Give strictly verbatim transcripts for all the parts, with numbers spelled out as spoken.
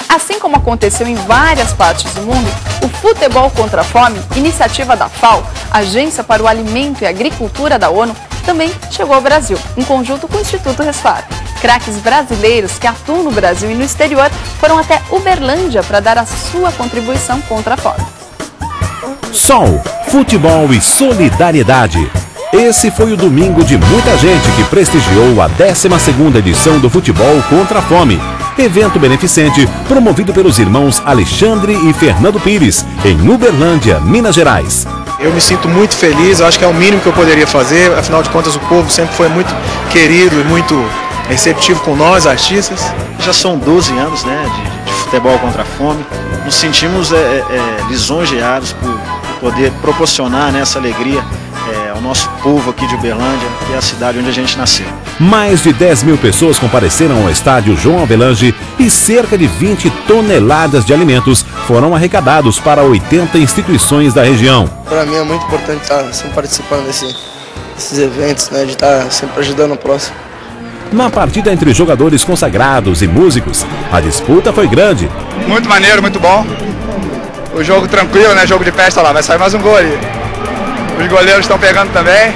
Assim como aconteceu em várias partes do mundo, o Futebol contra a Fome, iniciativa da FAO, Agência para o Alimento e Agricultura da ONU, também chegou ao Brasil, em conjunto com o Instituto Resfar. Craques brasileiros que atuam no Brasil e no exterior foram até Uberlândia para dar a sua contribuição contra a fome. Sol, futebol e solidariedade. Esse foi o domingo de muita gente que prestigiou a décima segunda edição do Futebol contra a Fome, evento beneficente promovido pelos irmãos Alexandre e Fernando Pires, em Uberlândia, Minas Gerais. Eu me sinto muito feliz, eu acho que é o mínimo que eu poderia fazer, afinal de contas o povo sempre foi muito querido e muito receptivo com nós, artistas. Já são doze anos, né, de, de Futebol contra a Fome, nos sentimos é, é, lisonjeados por poder proporcionar, né, essa alegria é, ao nosso povo aqui de Uberlândia, que é a cidade onde a gente nasceu. Mais de dez mil pessoas compareceram ao estádio João Avelange e cerca de vinte toneladas de alimentos foram arrecadados para oitenta instituições da região. Para mim é muito importante estar sempre participando desse, desses eventos, né, de estar sempre ajudando o próximo. Na partida entre jogadores consagrados e músicos, a disputa foi grande. Muito maneiro, muito bom. O jogo tranquilo, né? Jogo de festa lá, vai sair mais um gol ali. Os goleiros estão pegando também.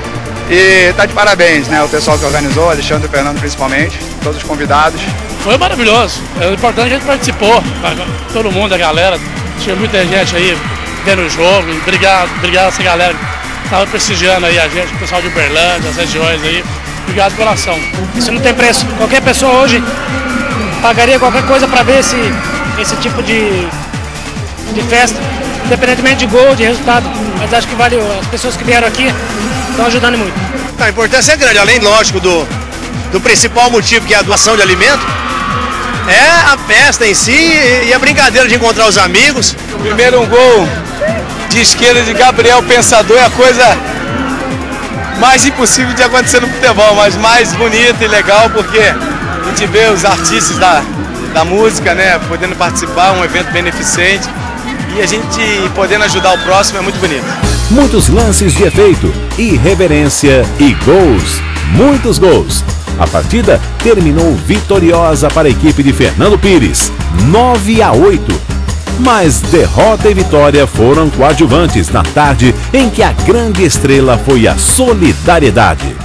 E tá de parabéns, né? O pessoal que organizou, Alexandre e Fernando principalmente, todos os convidados. Foi maravilhoso. O importante é que a gente participou, todo mundo, a galera. Tinha muita gente aí vendo o jogo. Obrigado, obrigado a essa galera que estava prestigiando aí a gente, o pessoal de Uberlândia, as regiões aí. Obrigado de coração. Isso não tem preço. Qualquer pessoa hoje pagaria qualquer coisa para ver esse, esse tipo de, de festa, independentemente de gol, de resultado. Mas acho que vale, as pessoas que vieram aqui estão ajudando muito. A importância é grande, além, lógico, do, do principal motivo, que é a doação de alimento, é a festa em si e a brincadeira de encontrar os amigos. Primeiro um gol de esquerda de Gabriel Pensador é a coisa mais impossível de acontecer no futebol, mas mais bonito e legal, porque a gente vê os artistas da, da música, né, podendo participar, um evento beneficente, e a gente podendo ajudar o próximo é muito bonito. Muitos lances de efeito, irreverência e gols, muitos gols. A partida terminou vitoriosa para a equipe de Fernando Pires, nove a oito. Mas derrota e vitória foram coadjuvantes na tarde em que a grande estrela foi a solidariedade.